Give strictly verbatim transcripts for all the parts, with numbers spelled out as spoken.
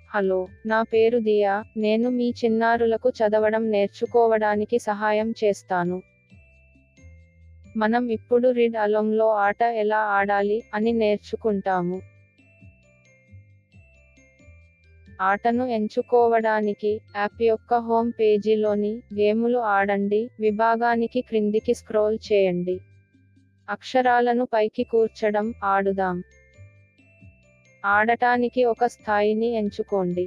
Hello, నా పేరు దియా. నేను మీ చిన్నారులకు చదవడం నేర్చుకోవడానికి సహాయం చేస్తాను. మనం ఇప్పుడు రీడ్ అలాంగ్లో ఆట ఎలా ఆడాలి అని నేర్చుకుంటాము. ఆటను ఎంచుకోవడానికి యాప్ యొక్క హోమ్ పేజీలోని గేములు ఆడండి విభాగానికి క్రిందికి స్క్రోల్ చేయండి. అక్షరాలను పైకి కూర్చడం ఆడుదాం. ఆడటానికి ఒక స్థాయిని ఎంచుకోండి.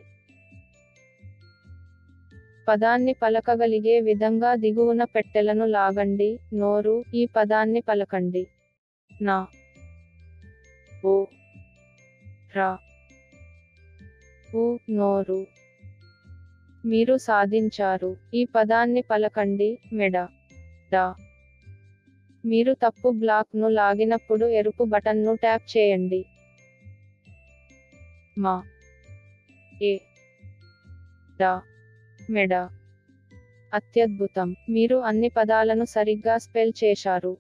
పదాన్ని పలకగలిగే విధంగా దిగువన పెట్టెలను లాగండి. నోరు, ఈ పదాన్ని పలకండి. నా, ఓ, రా, ఊ, నోరు. మీరు సాధించారు. ఈ పదాన్ని పలకండి. మెడ, డా. మీరు తప్పు బ్లాక్ను లాగినప్పుడు ఎరుపు బటన్ను ట్యాప్ చేయండి. మా, ఏ, డా, మెడ. అత్యద్భుతం! మీరు అన్ని పదాలను సరిగ్గా స్పెల్ చేశారు.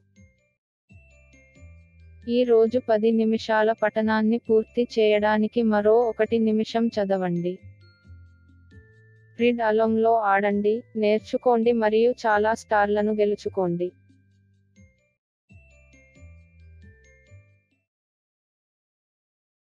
ఈ రోజు పది నిమిషాల పఠనాన్ని పూర్తి చేయడానికి మరో ఒకటి నిమిషం చదవండి. రీడ్ అలాంగ్లో ఆడండి, నేర్చుకోండి మరియు చాలా స్టార్లను గెలుచుకోండి.